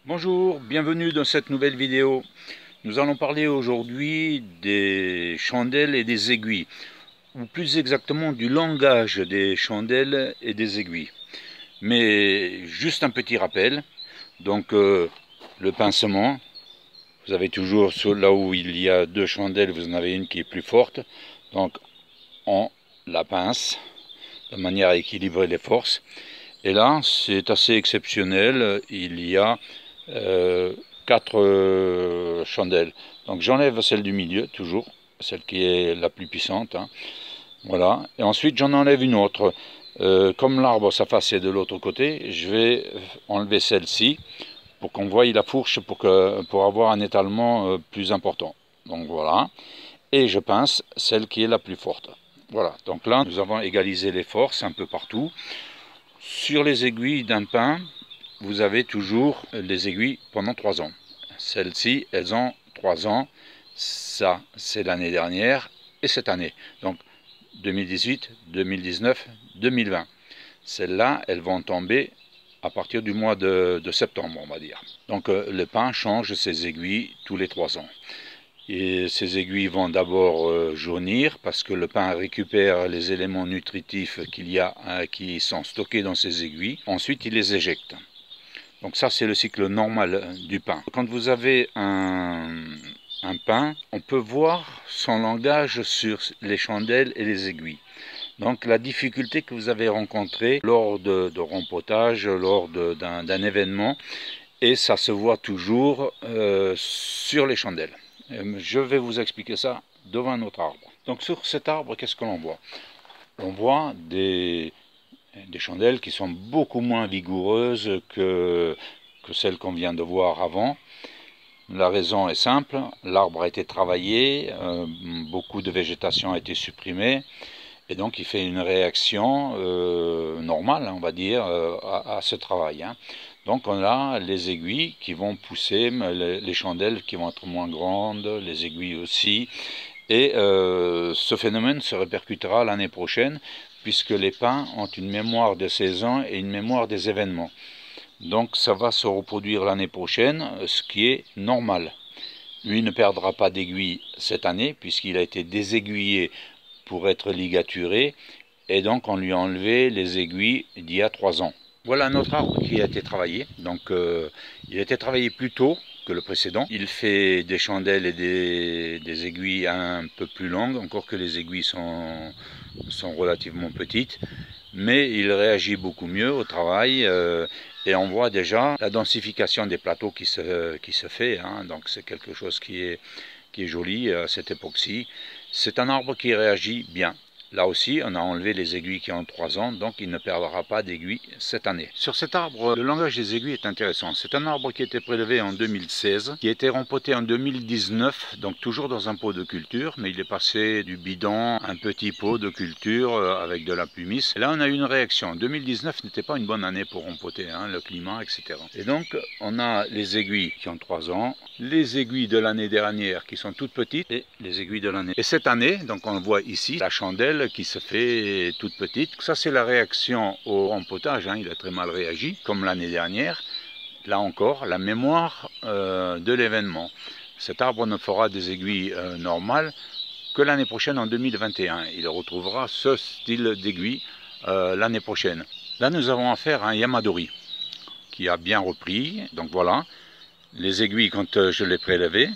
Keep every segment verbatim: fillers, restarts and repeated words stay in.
Bonjour, bienvenue dans cette nouvelle vidéo. Nous allons parler aujourd'hui des chandelles et des aiguilles, ou plus exactement du langage des chandelles et des aiguilles. Mais juste un petit rappel, donc euh, le pincement, vous avez toujours là où il y a deux chandelles, vous en avez une qui est plus forte, donc on la pince de manière à équilibrer les forces. Et là, c'est assez exceptionnel, il y a euh, quatre euh, chandelles. Donc j'enlève celle du milieu, toujours, celle qui est la plus puissante. Hein. Voilà. Et ensuite j'en enlève une autre. Euh, comme l'arbre, sa face est de l'autre côté, je vais enlever celle-ci pour qu'on voie la fourche pour, que, pour avoir un étalement euh, plus important. Donc voilà. Et je pince celle qui est la plus forte. Voilà. Donc là, nous avons égalisé les forces un peu partout. Sur les aiguilles d'un pin, vous avez toujours les aiguilles pendant trois ans. Celles-ci, elles ont trois ans. Ça, c'est l'année dernière et cette année. Donc, deux mille dix-huit, deux mille dix-neuf, deux mille vingt. Celles-là, elles vont tomber à partir du mois de, de septembre, on va dire. Donc, euh, le pin change ses aiguilles tous les trois ans. Et ces aiguilles vont d'abord euh, jaunir parce que le pin récupère les éléments nutritifs qu'il y a hein, qui sont stockés dans ces aiguilles. Ensuite, il les éjecte. Donc ça, c'est le cycle normal du pin. Quand vous avez un, un pin, on peut voir son langage sur les chandelles et les aiguilles. Donc la difficulté que vous avez rencontrée lors de, de rempotage, lors d'un événement, et ça se voit toujours euh, sur les chandelles. Je vais vous expliquer ça devant notre arbre. Donc sur cet arbre, qu'est-ce que l'on voit? On voit des, des chandelles qui sont beaucoup moins vigoureuses que, que celles qu'on vient de voir avant. La raison est simple, l'arbre a été travaillé, euh, beaucoup de végétation a été supprimée, et donc il fait une réaction euh, normale, on va dire, euh, à, à ce travail. Hein. Donc on a les aiguilles qui vont pousser, les, les chandelles qui vont être moins grandes, les aiguilles aussi, et euh, ce phénomène se répercutera l'année prochaine, puisque les pins ont une mémoire de saison et une mémoire des événements. Donc ça va se reproduire l'année prochaine, ce qui est normal. Lui ne perdra pas d'aiguille cette année, puisqu'il a été désaiguillé pour être ligaturé, et donc on lui a enlevé les aiguilles d'il y a trois ans. Voilà notre arbre qui a été travaillé. Donc euh, il a été travaillé plus tôt que le précédent. Il fait des chandelles et des, des aiguilles un peu plus longues, encore que les aiguilles sont, sont relativement petites, mais il réagit beaucoup mieux au travail euh, et on voit déjà la densification des plateaux qui se, qui se fait. Hein, donc c'est quelque chose qui est, qui est joli à cette époque-ci. C'est un arbre qui réagit bien. Là aussi, on a enlevé les aiguilles qui ont trois ans, donc il ne perdra pas d'aiguilles cette année. Sur cet arbre, le langage des aiguilles est intéressant. C'est un arbre qui a été prélevé en deux mille seize, qui a été rempoté en deux mille dix-neuf, donc toujours dans un pot de culture, mais il est passé du bidon à un petit pot de culture avec de la pumice. Et là, on a eu une réaction. deux mille dix-neuf n'était pas une bonne année pour rempoter, hein, le climat, et cetera. Et donc, on a les aiguilles qui ont trois ans, les aiguilles de l'année dernière qui sont toutes petites, et les aiguilles de l'année. Et cette année, donc on voit ici, la chandelle qui se fait toute petite. Ça, c'est la réaction au rempotage. Hein. Il a très mal réagi, comme l'année dernière. Là encore, la mémoire euh, de l'événement. Cet arbre ne fera des aiguilles euh, normales que l'année prochaine, en deux mille vingt et un. Il retrouvera ce style d'aiguille euh, l'année prochaine. Là, nous avons affaire à un Yamadori qui a bien repris. Donc voilà, les aiguilles quand je l'ai prélevé,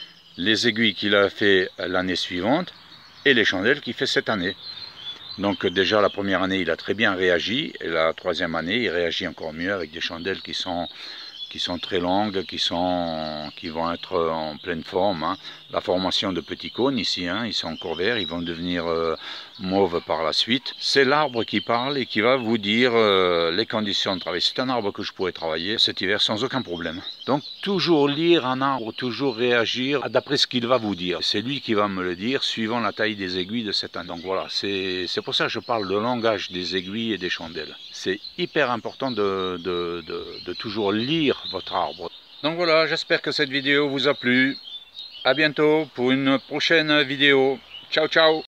les aiguilles qu'il a fait l'année suivante, et les chandelles qu'il fait cette année. Donc déjà la première année il a très bien réagi, et la troisième année il réagit encore mieux avec des chandelles qui sont, qui sont très longues, qui, sont, qui vont être en pleine forme. Hein. La formation de petits cônes ici, hein, ils sont encore verts, ils vont devenir euh, mauves par la suite. C'est l'arbre qui parle et qui va vous dire euh, les conditions de travail. C'est un arbre que je pourrais travailler cet hiver sans aucun problème. Donc toujours lire un arbre, toujours réagir d'après ce qu'il va vous dire. C'est lui qui va me le dire suivant la taille des aiguilles de cet arbre. Donc voilà, c'est pour ça que je parle de langage des aiguilles et des chandelles. C'est hyper important de, de, de, de toujours lire votre arbre. Donc voilà, j'espère que cette vidéo vous a plu. À bientôt pour une prochaine vidéo. Ciao, ciao!